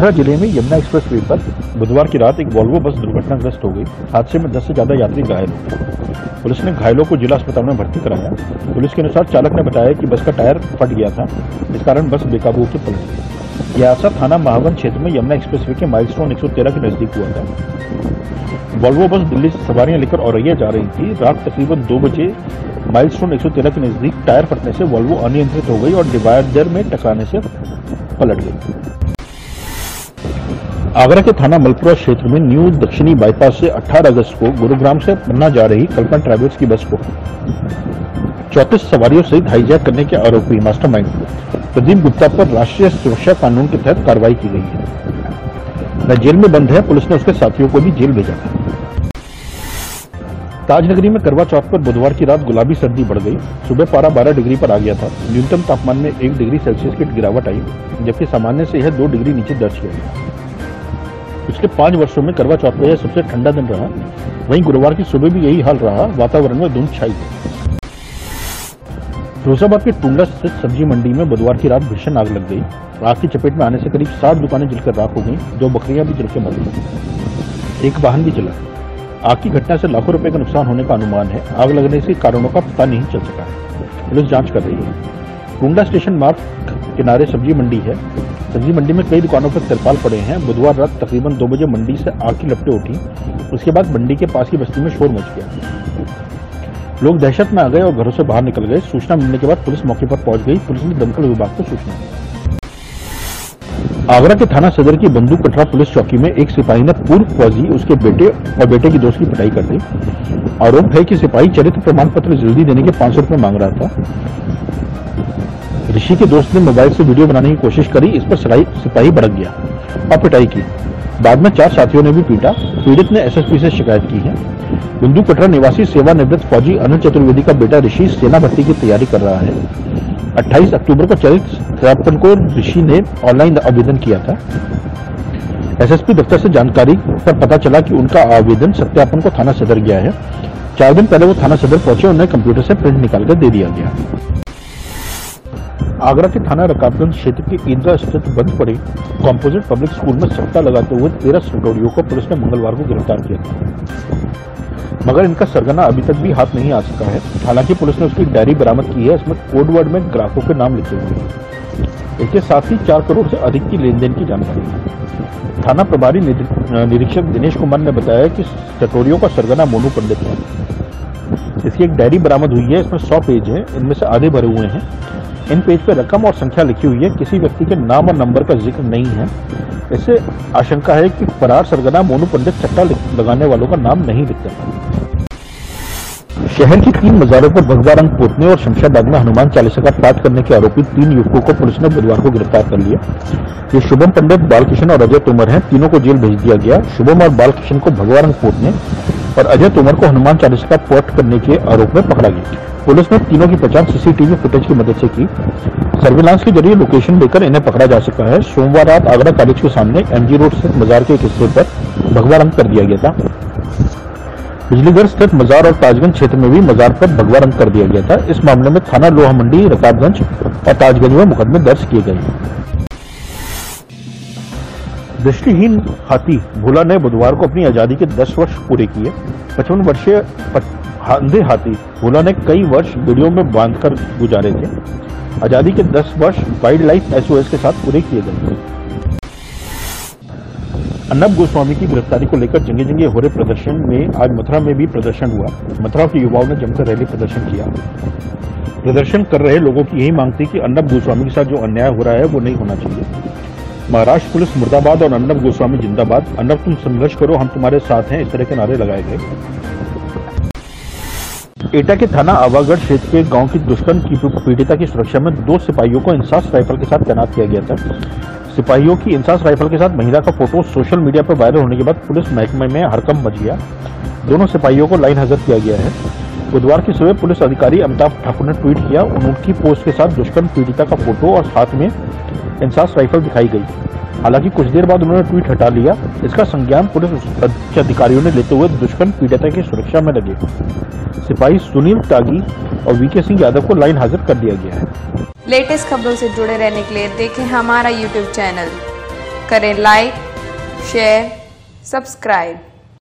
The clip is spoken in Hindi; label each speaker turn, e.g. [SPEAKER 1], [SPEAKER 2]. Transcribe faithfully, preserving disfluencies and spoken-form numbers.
[SPEAKER 1] मथुरा जिले में यमुना एक्सप्रेस वे पर बुधवार की रात एक वॉल्वो बस दुर्घटनाग्रस्त हो गई। हादसे में दस से ज्यादा यात्री घायल हो गए। पुलिस ने घायलों को जिला अस्पताल में भर्ती कराया। पुलिस के अनुसार चालक ने बताया कि बस का टायर फट गया था, इस कारण बस बेकाबू होकर पलट गई। यह हादसा थाना महावन क्षेत्र में यमुना एक्सप्रेस वे के माइलस्टोन एक सौ तेरह के नजदीक हुआ था। वॉल्वो बस दिल्ली से सवारियां लेकर औरैया जा रही थी। रात तकरीबन दो बजे माइलस्टोन एक सौ तेरह के नजदीक टायर फटने से वॉल्वो अनियंत्रित हो गई और डिवाइडर में टकराने से पलट गई। आगरा के थाना मलपुरा क्षेत्र में न्यू दक्षिणी बाईपास से अठारह अगस्त को गुरुग्राम से पन्ना जा रही कल्पना ट्रैवल्स की बस को चौंतीस सवारियों सहित हाईजैक करने के आरोपी मास्टरमाइंड प्रदीप गुप्ता पर राष्ट्रीय सुरक्षा कानून के तहत कार्रवाई की गई है। वह जेल में बंद है। पुलिस ने उसके साथियों को भी जेल भेजा था। ताजनगरी में करवा चौथ पर बुधवार की रात गुलाबी सर्दी बढ़ गई। सुबह पारा बारह डिग्री पर आ गया था। न्यूनतम तापमान में एक डिग्री सेल्सियस की गिरावट आई, जबकि सामान्य से यह दो डिग्री नीचे दर्ज किया गया। पिछले पांच वर्षों में करवा चौथ का यह सबसे ठंडा दिन रहा। वहीं गुरुवार की सुबह भी यही हाल रहा। वातावरण में धुंध छाई गई। फिरोजाबाद के टुंडा स्थित सब्जी मंडी में बुधवार की रात भीषण आग लग गई। आग की चपेट में आने से करीब साठ दुकानें जलकर राख हो गई। दो बकरियां भी जलकर मर गई। एक वाहन भी जला। आग की घटना से लाखों रुपए का नुकसान होने का अनुमान है। आग लगने से कारणों का पता नहीं चल सका है। पुलिस जांच कर रही है। टुंडा स्टेशन मार्ग किनारे सब्जी मंडी है। सब्जी मंडी में कई दुकानों पर तिरपाल पड़े हैं। बुधवार रात तकरीबन दो बजे मंडी से आग की लपटें उठी। उसके बाद मंडी के पास की बस्ती में शोर मच गया। लोग दहशत में आ गए और घरों से बाहर निकल गए। सूचना मिलने के बाद पुलिस मौके पर पहुंच गई। पुलिस ने दमकल विभाग को सूचना दी। आगरा के थाना सदर की बंदूक कटरा पुलिस चौकी में एक सिपाही ने पूर्व फौजी, उसके बेटे और बेटे की दोस्त की पिटाई कर दी। आरोप है कि सिपाही चरित्र प्रमाण पत्र जल्दी देने के पांच सौ रुपए मांग रहा था। ऋषि के दोस्त ने मोबाइल से वीडियो बनाने की कोशिश करी। इस पर सिपाही भड़क गया और पिटाई की। बाद में चार साथियों ने भी पीटा। पीड़ित ने एसएसपी से शिकायत की है। बंदूक कटरा निवासी सेवानिवृत्त फौजी अनिल चतुर्वेदी का बेटा ऋषि सेना भर्ती की तैयारी कर रहा है। अट्ठाईस अक्टूबर को चरित सत्यापन को ऋषि ने ऑनलाइन आवेदन किया था। एसएसपी दफ्तर से जानकारी पर पता चला कि उनका आवेदन सत्यापन को थाना सदर गया है। चार दिन पहले वो थाना सदर पहुंचे। उन्हें कंप्यूटर से प्रिंट निकालकर दे दिया गया। आगरा के थाना रकाबगंज क्षेत्र के ईदगाह स्थित बंद पड़े कॉम्पोजिट पब्लिक स्कूल में सट्टा लगाते हुए तेरह सटोरियों को पुलिस ने मंगलवार को गिरफ्तार किया था, मगर इनका सरगना अभी तक भी हाथ नहीं आ सका है। हालांकि पुलिस ने उसकी डायरी बरामद की है। इसमें कोडवर्ड में ग्राहकों के नाम लिखे हुए हैं। इसके साथ ही चार करोड़ से अधिक की लेन देन की जानकारी है। थाना प्रभारी निरीक्षक दिनेश कुमार ने बताया कि सटोरियों का सरगना मोनू पंडित है। इसकी एक डायरी बरामद हुई है। इसमें सौ पेज है। इनमें से आधे भरे हुए हैं। इन पेज पर रकम और संख्या लिखी हुई है। किसी व्यक्ति के नाम और नंबर का जिक्र नहीं है। इससे आशंका है कि फरार सरगना मोनू पंडित सट्टा लगाने वालों का नाम नहीं लिखता था। शहर की तीन मजारों पर भगवा रंग पोतने और शमशाबाद में हनुमान चालीसा का पाठ करने के आरोपी तीन युवकों को पुलिस ने बुधवार को गिरफ्तार कर लिया। ये शुभम पंडित, बालकिशन और अजय तोमर हैं। तीनों को जेल भेज दिया गया। शुभम और बालकिशन को भगवा रंग पोतने और अजय तोमर को हनुमान चालीसा का पाठ करने के आरोप में पकड़ा गया। पुलिस ने तीनों की पहचान सीसीटीवी फुटेज की मदद से की। सर्विलांस के जरिए लोकेशन देकर इन्हें पकड़ा जा सका है। सोमवार रात आगरा कॉलेज के सामने एमजी रोड स्थित मजार के एक हिस्से पर भगवा रंग कर दिया गया था। बिजलीगढ़ स्थित मजार और ताजगंज क्षेत्र में भी मजार पर भगवा रंग कर दिया गया था। इस मामले में थाना लोहा मंडी, रकाबगंज और ताजगंज में मुकदमे दर्ज किए गए। दृष्टिहीन हाथी भोला ने बुधवार को अपनी आजादी के दस वर्ष पूरे किए। पचपन वर्षीय अंधे हाथी भोला ने कई वर्ष वीडियो में बांधकर गुजारे थे। आजादी के दस वर्ष वाइल्ड लाइफ एसओएस के साथ पूरे किए गए। अर्नब गोस्वामी की गिरफ्तारी को लेकर जंगे जंगे हो रहे प्रदर्शन में आज मथुरा में भी प्रदर्शन हुआ। मथुरा के युवाओं ने जमकर रैली प्रदर्शन किया। प्रदर्शन कर रहे लोगों की यही मांग थी कि अर्नब गोस्वामी के साथ जो अन्याय हो रहा है वो नहीं होना चाहिए। महाराष्ट्र पुलिस मुर्दाबाद और अर्नब गोस्वामी जिंदाबाद, अर्नब तुम संघर्ष करो, हम तुम्हारे साथ हैं, इस तरह के नारे लगाए गए। एटा के थाना आवागढ़ क्षेत्र के गांव की दुष्कर्म की पीड़िता की सुरक्षा में दो सिपाहियों को इंसास राइफल के साथ तैनात किया गया था। सिपाहियों की इंसास राइफल के साथ महिला का फोटो सोशल मीडिया पर वायरल होने के बाद पुलिस महकमे में हड़कंप मच गया। दोनों सिपाहियों को लाइन हाजिर किया गया है। बुधवार की सुबह पुलिस अधिकारी अमिताभ ठाकुर ने ट्वीट किया। उनकी पोस्ट के साथ दुष्कर्म पीड़िता का फोटो और हाथ में इंसास राइफल दिखाई गई। हालांकि कुछ देर बाद उन्होंने ट्वीट हटा लिया। इसका संज्ञान पुलिस उच्च अधिकारियों ने लेते हुए दुष्कर्म पीड़िता की सुरक्षा में लगे सिपाही सुनील त्यागी और वीके सिंह यादव को लाइन हाजिर कर दिया गया है।
[SPEAKER 2] लेटेस्ट खबरों से जुड़े रहने के लिए देखें हमारा यूट्यूब चैनल करें लाइक, शेयर, सब्सक्राइब।